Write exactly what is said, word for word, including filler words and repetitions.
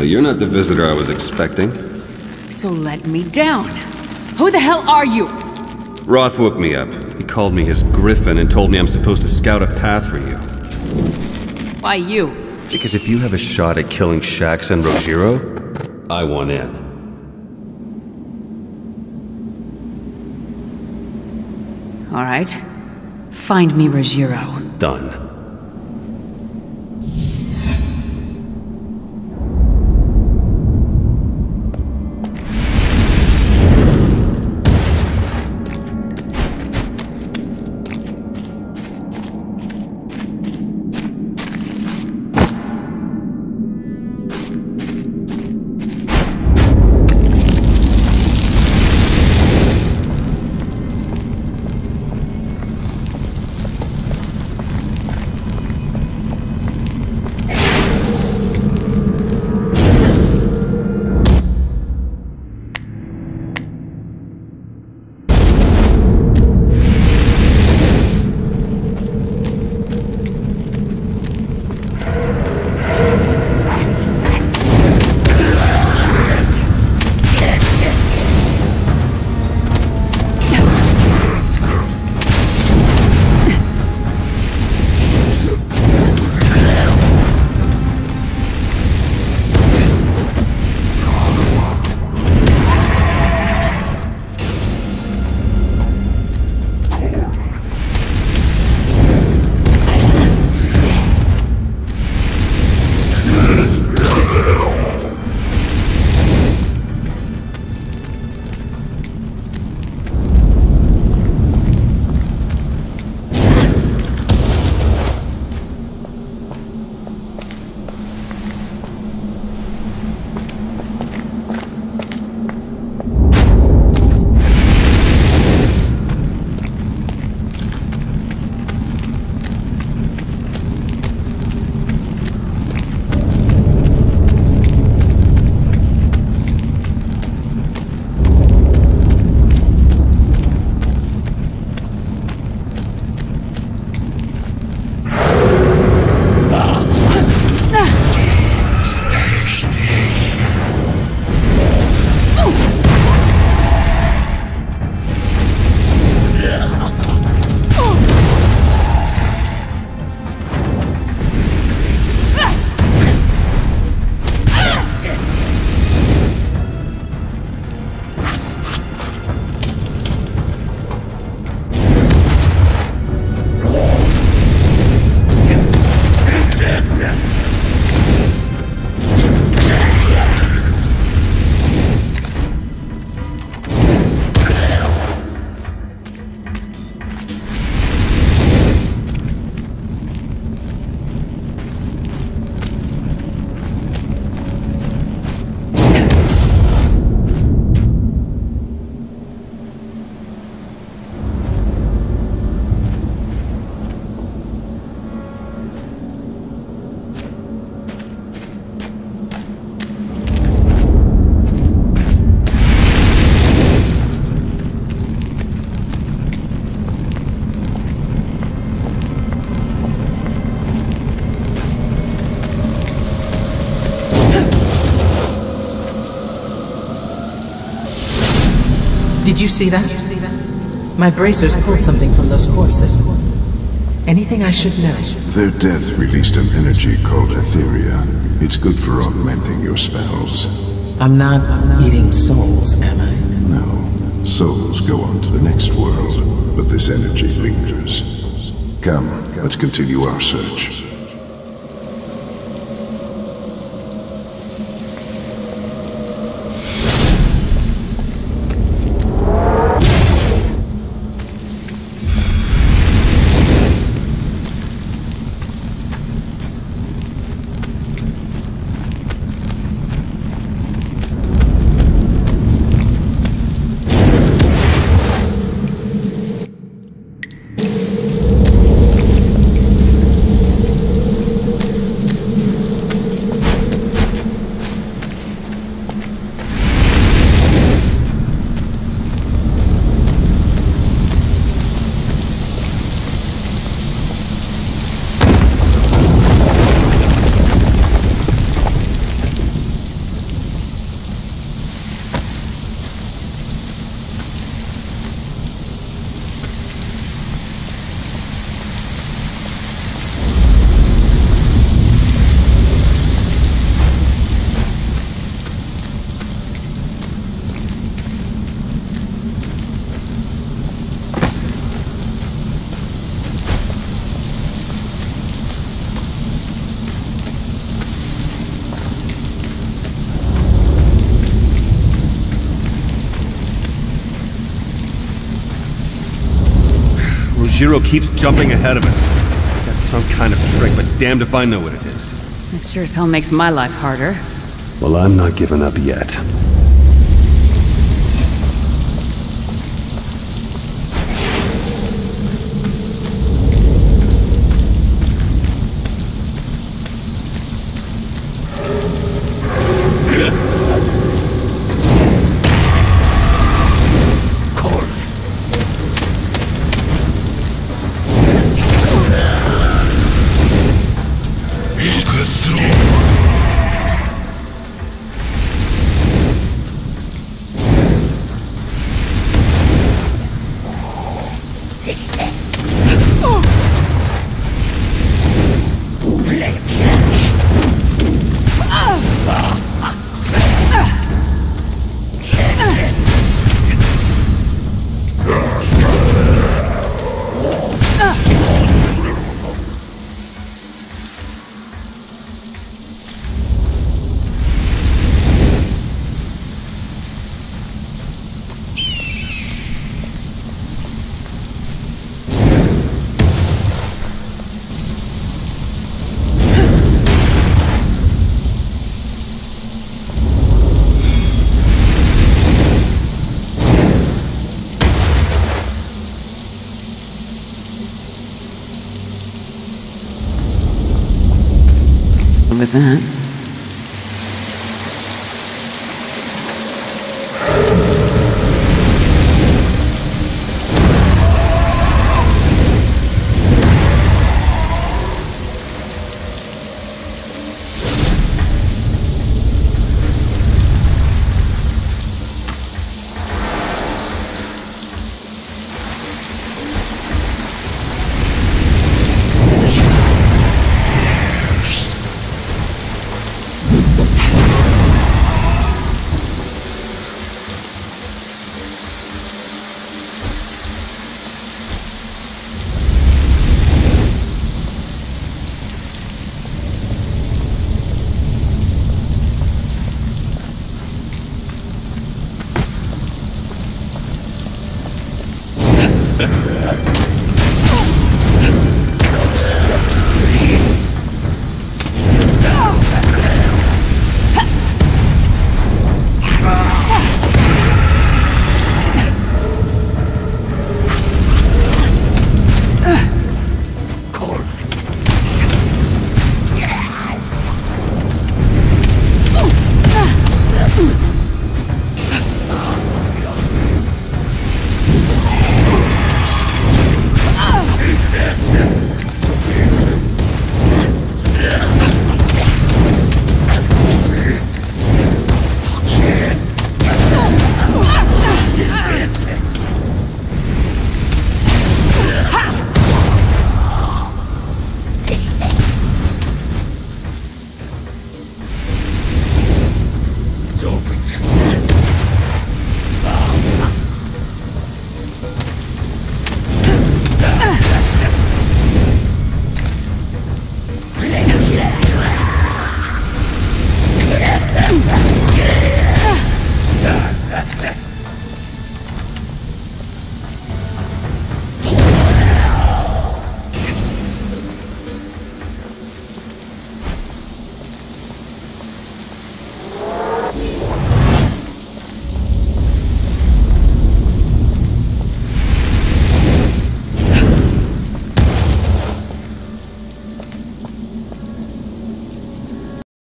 Well, you're not the visitor I was expecting. So let me down. Who the hell are you? Roth woke me up. He called me his griffin and told me I'm supposed to scout a path for you. Why you? Because if you have a shot at killing Shaxx and Rogiro, I want in. All right. Find me Rogiro. Done. Did you see that? My bracers pulled something from those corpses. Anything I should know? Their death released an energy called Etheria. It's good for augmenting your spells. I'm not eating souls, am I? No. Souls go on to the next world, but this energy lingers. Come, let's continue our search. Jiro keeps jumping ahead of us. Got some kind of trick, but damned if I know what it is. It sure as hell makes my life harder. Well, I'm not giving up yet. With that.